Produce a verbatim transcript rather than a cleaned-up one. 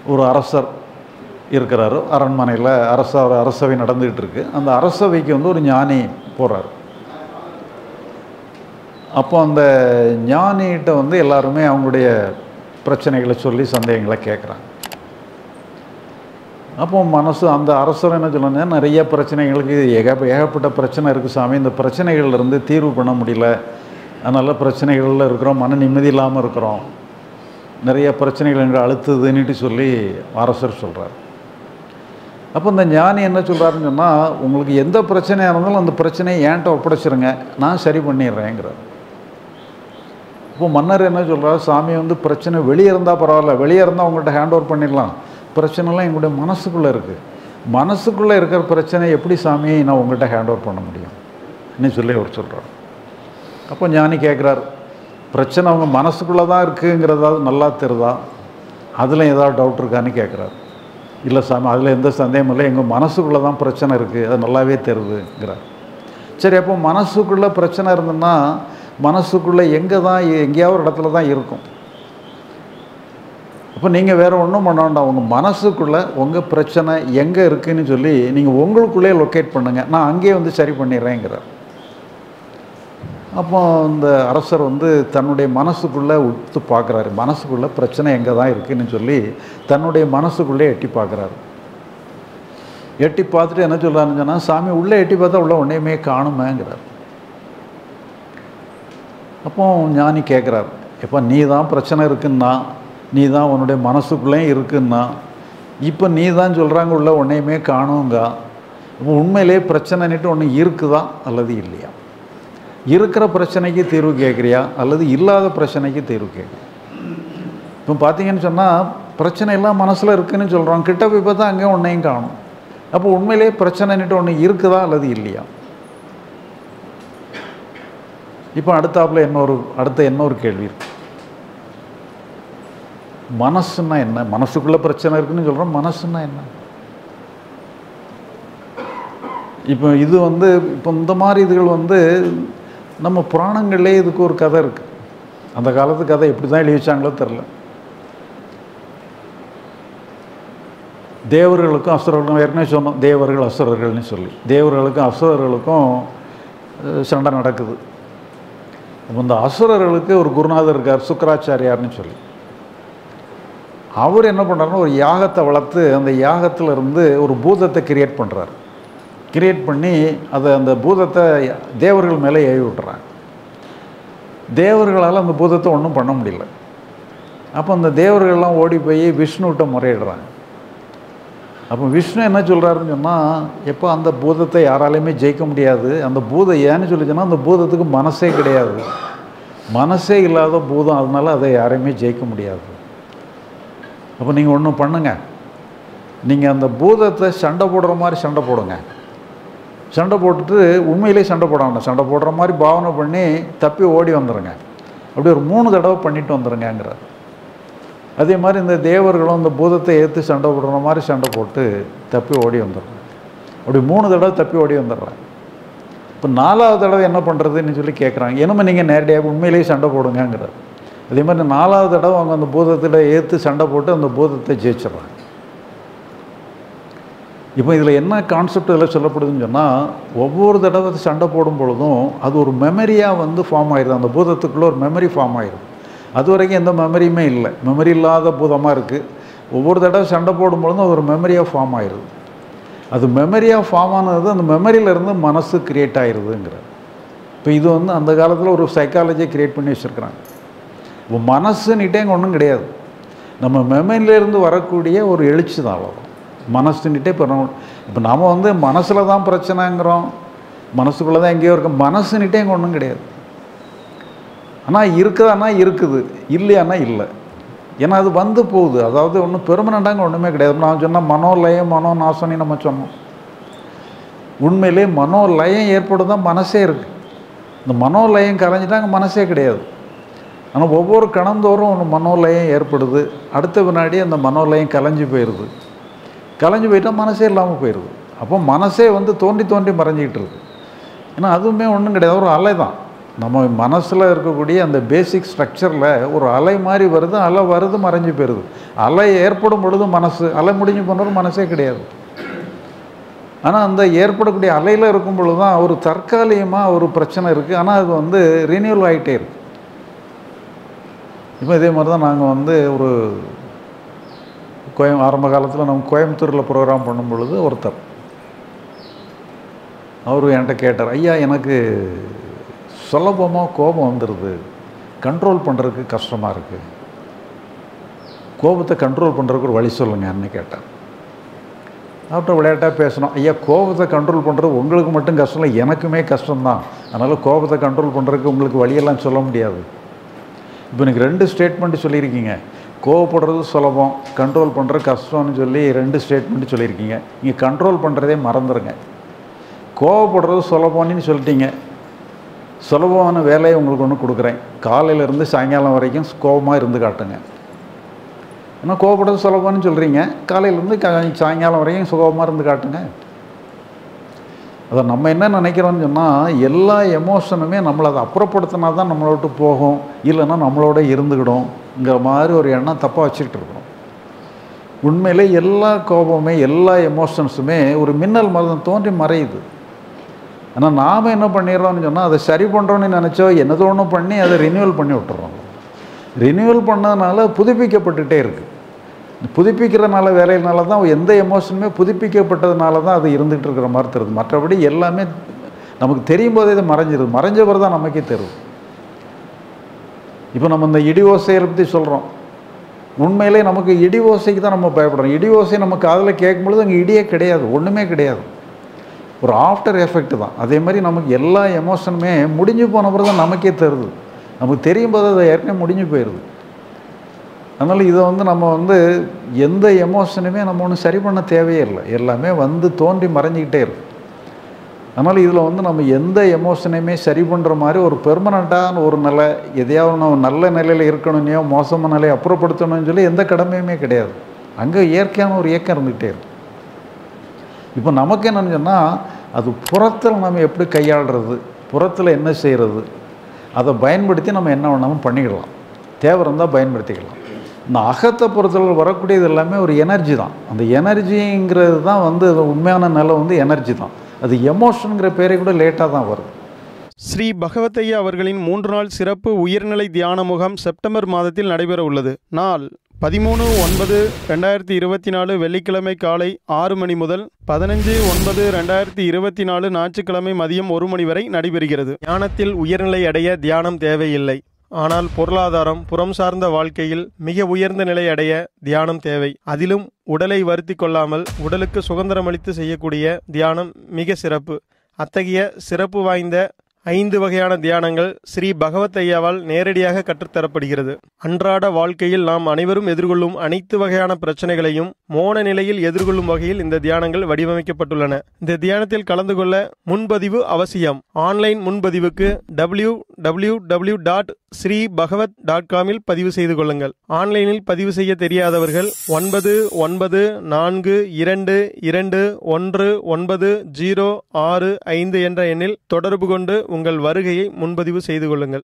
ஒரு அரசர் இருக்கிறாரு, அரண்மனையில் அரச அரசவை நடந்துகிட்டு இருக்கு. அந்த அரசவைக்கு வந்து ஒரு ஞானி போகிறார். அப்போ அந்த ஞானிகிட்ட வந்து எல்லாருமே அவங்களுடைய பிரச்சனைகளை சொல்லி சந்தேகங்களை கேட்குறாங்க. அப்போ மனசு அந்த அரசர் என்ன சொல்லணும்னா, நிறைய பிரச்சனைகளுக்கு ஏக ஏகப்பட்ட பிரச்சனை இருக்குது சாமி, இந்த பிரச்சனைகள்லேருந்து தீர்வு பண்ண முடியல, அதனால் பிரச்சனைகளில் இருக்கிறோம், மன நிம்மதி இல்லாமல் இருக்கிறோம், நிறைய பிரச்சனைகள் எங்களை அழுத்துதுன்னுட்டு சொல்லி அரசர் சொல்கிறார். அப்போ இந்த ஞானி என்ன சொல்கிறாருன்னு சொன்னால், உங்களுக்கு எந்த பிரச்சனையாக இருந்தாலும் அந்த பிரச்சனையை ஏன்ட்ட ஒப்படைச்சிருங்க, நான் சரி பண்ணிடுறேங்கிறார். இப்போ மன்னர் என்ன சொல்கிறார், சாமி வந்து பிரச்சனை வெளியே இருந்தால் பரவாயில்ல, வெளியே இருந்தால் அவங்கள்ட்ட ஹேண்ட் ஓவர் பண்ணிடலாம், பிரச்சனைலாம் எங்களுடைய மனசுக்குள்ளே இருக்குது, மனசுக்குள்ளே இருக்கிற பிரச்சனை எப்படி சாமியை நான் உங்கள்கிட்ட ஹேண்ட் ஓவர் பண்ண முடியும் ன்னு சொல்லி அவர் சொல்கிறார். அப்போ ஞானி கேட்குறார், பிரச்சனை அவங்க மனசுக்குள்ளே தான் இருக்குங்கிறதாவது நல்லா தெரியுதா, அதில் ஏதாவது டவுட் இருக்கான்னு கேட்குறாரு. இல்லை சாமி, அதில் எந்த சந்தேகமும் இல்லை, எங்கள் மனசுக்குள்ளே தான் பிரச்சனை இருக்குது, அது நல்லாவே தெரியுதுங்கிறார். சரி, அப்போ மனசுக்குள்ளே பிரச்சனை இருந்ததுன்னா மனசுக்குள்ளே எங்கே தான் எங்கேயாவது ஒரு இடத்துல தான் இருக்கும். அப்போ நீங்கள் வேறு ஒன்றும் பண்ண வேண்டாம், உங்கள் மனசுக்குள்ளே உங்கள் பிரச்சனை எங்கே இருக்குதுன்னு சொல்லி நீங்கள் உங்களுக்குள்ளே லொக்கேட் பண்ணுங்கள், நான் அங்கேயே வந்து சரி பண்ணிடுறேங்கிறார். அப்போ இந்த அரசர் வந்து தன்னுடைய மனசுக்குள்ளே உத்து பார்க்குறாரு, மனசுக்குள்ளே பிரச்சனை எங்கே தான் இருக்குதுன்னு சொல்லி தன்னுடைய மனசுக்குள்ளே எட்டி பார்க்குறாரு. எட்டி பார்த்துட்டு என்ன சொல்கிறாருன்னு சொன்னால், சாமி உள்ளே எட்டி பார்த்தா உள்ள ஒன்றையுமே காணுமேங்கிறார். அப்போ ஞானி கேட்குறாரு, எப்போ நீ தான் பிரச்சனை இருக்குன்னா, நீ தான் உன்னுடைய மனசுக்குள்ளேயும் இருக்குன்னா, இப்போ நீ தான் சொல்கிறாங்க உள்ள ஒன்றையுமே காணுங்க, இப்போ உண்மையிலே பிரச்சனைன்னுட்டு ஒன்று இருக்குதா அல்லது இல்லையா, இருக்கிற பிரச்சனைக்கு தீர்வு கேட்குறியா அல்லது இல்லாத பிரச்சனைக்கு தீர்வு கேட்குறியா? இப்போ பார்த்தீங்கன்னு சொன்னால் பிரச்சனை எல்லாம் மனசில் இருக்குதுன்னு சொல்கிறோம், கிட்ட போய் பார்த்தா அங்கேயும் ஒன்றையும் காணும், அப்போ உண்மையிலே பிரச்சனைன்னுட்டு ஒன்று இருக்குதா அல்லது இல்லையா? இப்போ அடுத்தாப்புல இன்னொரு அடுத்த இன்னொரு கேள்வி இருக்கு, மனசுன்னா என்ன? மனசுக்குள்ளே பிரச்சனை இருக்குன்னு சொல்கிறோம், மனசுன்னா என்ன? இப்போ இது வந்து இப்போ இந்த மாதிரி இதுகள் வந்து நம்ம புராணங்களே இதுக்கு ஒரு கதை இருக்குது. அந்த காலத்து கதை எப்படி தான் எழுதி வச்சாங்களோ தெரில. தேவர்களுக்கும் அசுரர்களுக்கும் ஏற்கனவே சொன்னோம், தேவர்கள் அசுரர்கள்னு சொல்லி, தேவர்களுக்கும் அசுரர்களுக்கும் சண்டை நடக்குது. இந்த அசுரர்களுக்கு ஒரு குருநாதர் இருக்கார், சுக்கராச்சாரியார்னு சொல்லி. அவர் என்ன பண்ணுறாருன்னா, ஒரு யாகத்தை வளர்த்து அந்த யாகத்தில் இருந்து ஒரு பூதத்தை கிரியேட் பண்ணுறார். கிரியேட் பண்ணி அதை அந்த பூதத்தை தேவர்கள் மேலே ஏவி விட்டுறாங்க. தேவர்களால் அந்த பூதத்தை ஒன்றும் பண்ண முடியல. அப்போ அந்த தேவர்கள்லாம் ஓடி போய் விஷ்ணுகிட்ட முறையிடுறாங்க. அப்போ விஷ்ணு என்ன சொல்கிறாருன்னு சொன்னால், எப்போ அந்த பூதத்தை யாராலையுமே ஜெயிக்க முடியாது, அந்த பூதம் ஏன்னு சொல்லிச்சுன்னா அந்த பூதத்துக்கு மனசே கிடையாது, மனசே இல்லாத பூதம், அதனால அதை யாரையுமே ஜெயிக்க முடியாது. அப்போ நீங்கள் ஒன்றும் பண்ணுங்க, நீங்கள் அந்த பூதத்தை சண்டை போடுற மாதிரி சண்டை போடுங்க, சண்டை போட்டுட்டு உண்மையிலே சண்டை போடாமல் சண்டை போடுற மாதிரி பாவனை பண்ணி தப்பி ஓடி வந்துடுங்க, அப்படி ஒரு மூணு தடவை பண்ணிட்டு வந்துடுங்கிறார். அதே மாதிரி இந்த தேவர்களும் இந்த பூதத்தை ஏற்று சண்டை போடுற மாதிரி சண்டை போட்டு தப்பி ஓடி வந்துடுறாங்க. அப்படி மூணு தடவை தப்பி ஓடி வந்துடுறாங்க. இப்போ நாலாவது தடவை என்ன பண்ணுறதுன்னு சொல்லி கேட்குறாங்க. என்னமோ நீங்கள் நேரடியாக உண்மையிலேயே சண்டை போடுங்கிறார். அதே மாதிரி நாலாவது தடவை அவங்க அந்த பூதத்தில் ஏற்று சண்டை போட்டு அந்த பூதத்தை ஜெயிச்சிட்றாங்க. இப்போ இதில் என்ன கான்செப்ட் இதில் சொல்லப்படுதுன்னு சொன்னால், ஒவ்வொரு தடவை சண்டை போடும் பொழுதும் அது ஒரு மெமரியாக வந்து ஃபார்ம் ஆயிடுது, அந்த பூதத்துக்குள்ளே ஒரு மெமரி ஃபார்ம் ஆயிடுது. அது வரைக்கும் எந்த மெமரியுமே இல்லை, மெமரி இல்லாத பூதமாக இருக்குது. ஒவ்வொரு தடவை சண்டை போடும்பொழுதும் அது ஒரு மெமரியாக ஃபார்ம் ஆயிடுது. அது மெமரியாக ஃபார்ம் ஆனது அந்த மெமரியிலேருந்து மனசு க்ரியேட் ஆயிடுதுங்கிற. இப்போ இது வந்து அந்த காலத்தில் ஒரு சைக்காலஜியை க்ரியேட் பண்ணி வச்சுருக்குறாங்க. இப்போ மனசுன்னுட்டே இங்கே ஒன்றும் கிடையாது, நம்ம மெமரியிலேருந்து வரக்கூடிய ஒரு எழுச்சி தான், அவ்வளோ மனசுன்னுட்டே. இப்போ நம்ம இப்போ நம்ம வந்து மனசில் தான் பிரச்சனைங்கிறோம், மனசுக்குள்ளே தான் எங்கேயோ இருக்க, மனசுன்னுட்டே இங்கே ஒன்றும் கிடையாது. ஆனால் இருக்குதானா இருக்குது, இல்லையானா இல்லை. ஏன்னா அது வந்து போகுது, அதாவது ஒன்றும் பெர்மனண்டாங்க ஒன்றுமே கிடையாது. நான் சொன்னால் மனோலயம் மனோ நாசம்னு நம்ம சொன்னோம். உண்மையிலே மனோலயம் ஏற்படுதான் மனசே இருக்குது. இந்த மனோலயம் கலைஞ்சிட்டாங்க மனசே கிடையாது. ஆனால் ஒவ்வொரு கணந்தோறும் ஒரு மனோலயம் ஏற்படுது, அடுத்த வினாடி அந்த மனோலயம் கலைஞ்சி போயிடுது. கலைஞ்சி போயிட்டால் மனசே இல்லாமல் போயிடுது. அப்போ மனசே வந்து தோண்டி தோண்டி மறைஞ்சிக்கிட்டு இருக்குது. ஏன்னா அதுவுமே ஒன்றும் கிடையாது, ஒரு அலை தான். நம்ம மனசில் இருக்கக்கூடிய அந்த பேசிக் ஸ்ட்ரக்சரில் ஒரு அலை மாதிரி வருது, அலை வருது, மறைஞ்சு போயிடுது. அலை ஏற்படும் பொழுது மனசு, அலை முடிஞ்சு போனது மனசே கிடையாது. ஆனால் அந்த ஏற்படக்கூடிய அலையில் இருக்கும் பொழுது தான் ஒரு தற்காலிகமாக ஒரு பிரச்சனை இருக்குது, ஆனால் அது வந்து ரினியூவல் ஆகிட்டே இருக்குது. இப்போ இதே மாதிரி தான் நாங்கள் வந்து ஒரு கோயம் ஆரம்ப காலத்தில் நம்ம கோயம்புத்தூரில் ப்ரோக்ராம் பண்ணும் பொழுது ஒருத்தர் அவர் என்கிட்ட கேட்டார், ஐயா எனக்கு சுலபமாக கோபம் வந்துடுது, கண்ட்ரோல் பண்ணுறதுக்கு கஷ்டமாக இருக்குது, கோபத்தை கண்ட்ரோல் பண்ணுறதுக்கு ஒரு வழி சொல்லுங்கன்னு கேட்டார். அவர்கிட்ட விளையாட்டாக பேசணும், ஐயா கோபத்தை கண்ட்ரோல் பண்ணுறது உங்களுக்கு மட்டும் கஷ்டம் இல்லை, எனக்குமே கஷ்டம்தான், அதனால் கோபத்தை கண்ட்ரோல் பண்ணுறதுக்கு உங்களுக்கு வழியெல்லாம் சொல்ல முடியாது. இப்போ எனக்கு ரெண்டு ஸ்டேட்மெண்ட்டு சொல்லியிருக்கீங்க, கோவப்படுறது சுலபம், கண்ட்ரோல் பண்ணுறது கஷ்டம்னு சொல்லி ரெண்டு ஸ்டேட்மெண்ட்டு சொல்லியிருக்கீங்க. நீங்கள் கண்ட்ரோல் பண்ணுறதே மறந்துடுங்க. கோவப்படுறது சுலபம்னு சொல்லிட்டீங்க, சுலபமான வேலையை உங்களுக்கு ஒன்று கொடுக்குறேன், காலையிலேருந்து சாயங்காலம் வரைக்கும் கோபமாக இருந்து காட்டுங்க. ஏன்னா கோவப்படுறது சுலபம்னு சொல்கிறீங்க, காலையிலேருந்து கா சாயங்காலம் வரைக்கும் சுகமாக இருந்து காட்டுங்க. அதை நம்ம என்ன நினைக்கிறோன்னு சொன்னால், எல்லா எமோஷனுமே நம்மளை அதை அப்புறப்படுத்தினா தான் நம்மளை விட்டு போகும், இல்லைன்னா நம்மளோட இருந்துக்கிடும்ங்கிற மாதிரி ஒரு எண்ணம் தப்பாக வச்சுக்கிட்டு இருக்கிறோம். உண்மையிலே எல்லா கோபமுமே எல்லா எமோஷன்ஸுமே ஒரு மின்னல் மாதிரி தோன்றி மறையுது. ஆனால் நாம் என்ன பண்ணிடுறோம்னு சொன்னால், அதை சரி பண்ணுறோன்னு நினச்சோ என்னதோ ஒன்று பண்ணி அதை ரினியூவல் பண்ணி விட்டுறோம். ரினியூவல் பண்ணதுனால புதுப்பிக்கப்பட்டுகிட்டே இருக்குது. புதுப்பிக்கிறதுனால வேலையினால தான் எந்த எமோஷனுமே புதுப்பிக்கப்பட்டதுனால தான் அது இருந்துகிட்டு இருக்கிற மாதிரி தெரியுது. மற்றபடி எல்லாமே நமக்கு தெரியும் போதே இது மறைஞ்சிருது, மறைஞ்ச பிறகு தான் நமக்கே தெரியுது. இப்போ நம்ம இந்த இடி ஓசையை பற்றி சொல்கிறோம், உண்மையிலே நமக்கு இடி ஓசைக்கு தான் நம்ம பயப்படுறோம். இடி ஓசை நம்ம காதில் கேட்கும்பொழுது அங்கே இடியே கிடையாது, ஒன்றுமே கிடையாது, ஒரு ஆஃப்டர் எஃபெக்ட் தான். அதே மாதிரி நமக்கு எல்லா எமோஷனுமே முடிஞ்சு போன பிறகு தான் நமக்கே தருது, நமக்கு தெரியும் போது அதை ஏற்கனவே முடிஞ்சு போயிடுது. அதனால் இதை வந்து நம்ம வந்து எந்த எமோஷனுமே நம்ம ஒன்றும் சரி பண்ண தேவையே இல்லை, எல்லாமே வந்து தோன்றி மறைஞ்சிக்கிட்டே இருக்கு. அதனால் இதில் வந்து நம்ம எந்த எமோஷனையுமே சரி பண்ணுற மாதிரி ஒரு பெர்மனண்ட்டான ஒரு நிலை, எதையாவது நம்ம நல்ல நிலையில் இருக்கணும்னையோ மோசமான நிலையை அப்புறப்படுத்தணும்னு சொல்லி எந்த கடமையுமே கிடையாது. அங்கே இயற்கையான ஒரு இயக்கம் இருந்துகிட்டே இருக்கு. இப்போ நமக்கு என்னன்னு சொன்னால், அது புறத்தில் நம்ம எப்படி கையாளுறது, புறத்தில் என்ன செய்கிறது, அதை பயன்படுத்தி நம்ம என்ன வேணாலும் பண்ணிக்கிடலாம், தேவை இருந்தால் பயன்படுத்திக்கலாம். இந்த அகத்தை பொறுத்தளவு வரக்கூடியது எல்லாமே ஒரு எனர்ஜி தான். அந்த எனர்ஜிங்கிறது தான் வந்து உண்மையான நிலை வந்து எனர்ஜி தான். அது எமோஷனுங்கிற பேரை கூட லேட்டாக தான் வருது. ஸ்ரீ பகவத்தையா அவர்களின் மூன்று நாள் சிறப்பு உயர்நிலை தியான முகாம் செப்டம்பர் மாதத்தில் நடைபெற உள்ளது. நாள் பதிமூணு ஒன்பது ரெண்டாயிரத்தி இருபத்தி நாலு வெள்ளிக்கிழமை காலை ஆறு மணி முதல் பதினஞ்சு ஒன்பது ரெண்டாயிரத்தி இருபத்தி நாலு ஞாயிற்றுக்கிழமை மதியம் ஒரு மணி வரை நடைபெறுகிறது. தியானத்தில் உயர்நிலை அடைய தியானம் தேவையில்லை, ஆனால் பொருளாதாரம் புறம் சார்ந்த வாழ்க்கையில் மிக உயர்ந்த நிலை அடைய தியானம் தேவை. அதிலும் உடலை வருத்தி கொள்ளாமல் உடலுக்கு சுதந்திரமளித்து செய்யக்கூடிய தியானம் மிக சிறப்பு. அத்தகைய சிறப்பு வாய்ந்த ஐந்து வகையான தியானங்கள் ஸ்ரீ பகவத் ஐயாவால் நேரடியாக கற்றுத்தரப்படுகிறது. அன்றாட வாழ்க்கையில் நாம் அனைவரும் எதிர்கொள்ளும் அனைத்து வகையான பிரச்சனைகளையும் மோன நிலையில் எதிர்கொள்ளும் வகையில் இந்த தியானங்கள் வடிவமைக்கப்பட்டுள்ளன. இந்த தியானத்தில் கலந்து கொள்ள முன்பதிவு அவசியம். ஆன்லைன் முன்பதிவுக்கு W W W dot Sri Bhagavat dot காமில் பதிவு செய்து கொள்ளுங்கள். ஆன்லைனில் பதிவு செய்ய தெரியாதவர்கள் ஒன்பது ஒன்பது நான்கு இரண்டு இரண்டு ஒன்று ஒன்பது ஜீரோ ஆறு ஐந்து என்ற எண்ணில் தொடர்பு கொண்டு உங்கள் வருகையை முன்பதிவு செய்து கொள்ளுங்கள்.